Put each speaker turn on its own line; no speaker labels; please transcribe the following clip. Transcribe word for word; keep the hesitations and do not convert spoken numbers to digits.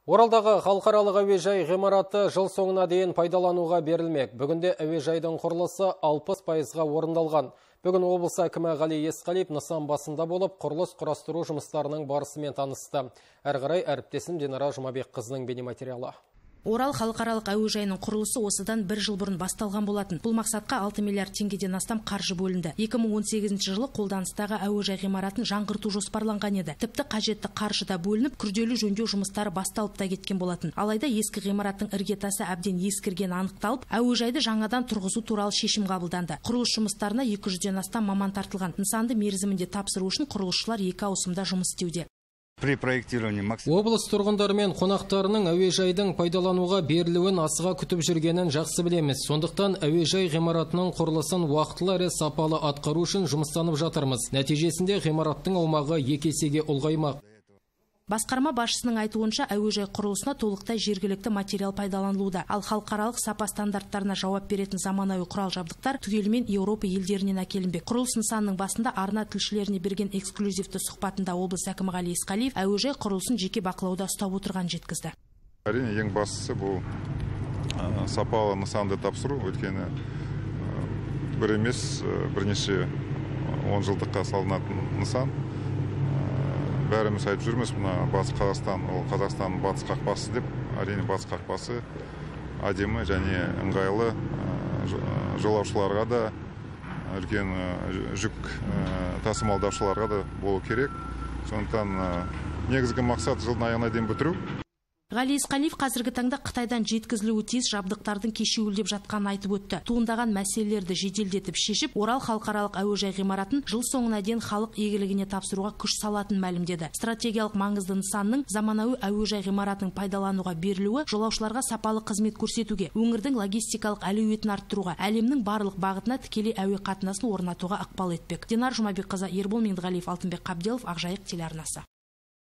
Оралдағы халықаралық әуежай ғимараты жыл соңына дейін пайдалануға берілмек. Бүгінде әуежайдың құрылысы алпыс пайызға орындалған. Бүгін облыс әкімі Ғали Есқалиев нысан басында болып, құрылыс құрастыру жұмыстарының барысымен танысты. Әрі қарай әріптесім Динара Жұмабекқызының бейнематериалы.
Орал халықаралық әуежайының құрылысы осыдан бір жыл бұрын басталған болатын. Бұл мақсатқа алты миллиард теңгеден астам қаржы бөлінді. екі мың он сегізінші жылы қолданыстағы әуежай ғимаратын жаңғырту жоспарланған еді. Тіпті қажетті қаржы да бөлініп, күрделі жөндеу жұмыстары басталып та кеткен болатын. Алайда ескі ғимараттың іргетасы әбден ескіргені анықталып, әуежайды жаңадан тұрғызу туралы шешім қабылданды. Құрылыс жұмыстарына екі жүзден астам маман тартылған. Нысанды мерзімінде тапсыру үшін құрылысшылар екі ауысымда жұмыс істеуде.
Облыс тұрғындары мен қонақтарының әуежайдың пайдалануға берілуін асыға күтіп жүргенін жақсы білеміз. Сондықтан әуежай ғимаратының құрылысын уақытылы әрі сапалы атқару үшін жұмыстанып жатырмыз. Нәтижесінде ғимараттың аумағы екі есеге ұлғаймақ.
Басқарма басшысының айтуынша, әуежай құрылысына толықтай жергілікті материал пайдаланылуда. Ал халықаралық сапа стандарттарына жауап беретін заманауи құрал жабдықтар түгелімен Еуропа елдерінен әкелінбек. Құрылыс нысанының басында арна тілшілеріне берген эксклюзивті сұхбатында облыс әкімі Ғали Есқалиев әуежай құрылысын жеке бақылауда ұстап отырған жеткізді.
Әрине, ең бастысы бұл сапалы нысанды тапсыру, өйткені бір емес, бірнеше он жылдыққа салынатын нысан. Бәріміз айтып жүрміз, мына Батыс Қазақстан, ол Қазақстанның батыс қақпасы деп, әрине батыс қақпасы әдемі және ыңғайлы, жолаушыларға да, үлкен жүк тасымалдаушыларға да болу керек. Сондықтан негізгі мақсат жылдың аяғына дейін бітіру.
Ғали Есқалиев қазіргі таңда Қытайдан жеткізілуі тиіс жабдықтардың кешеуілдеп жатқанын айтып өтті. Туындаған мәселелерді жеделдетіп шешіп, Орал халықаралық әуежай ғимаратын жыл соңына дейін халық игілігіне тапсыруға күш салатын мәлімдеді. Стратегиялық маңызды нысанның заманауи әуежай ғимаратының пайдалануға берілуі жолаушыларға сапалы қызмет көрсетуге, өңірдің логистикалық әлеуетін арттыруға, әлемнің барлық бағытына тікелей әуе қатынасын орнатуға ықпал етпек. Динара Жұмабекқызы, Ербол Меңдіғалиев, Алтынбек Қабделов, Ақжайық телеарнасы.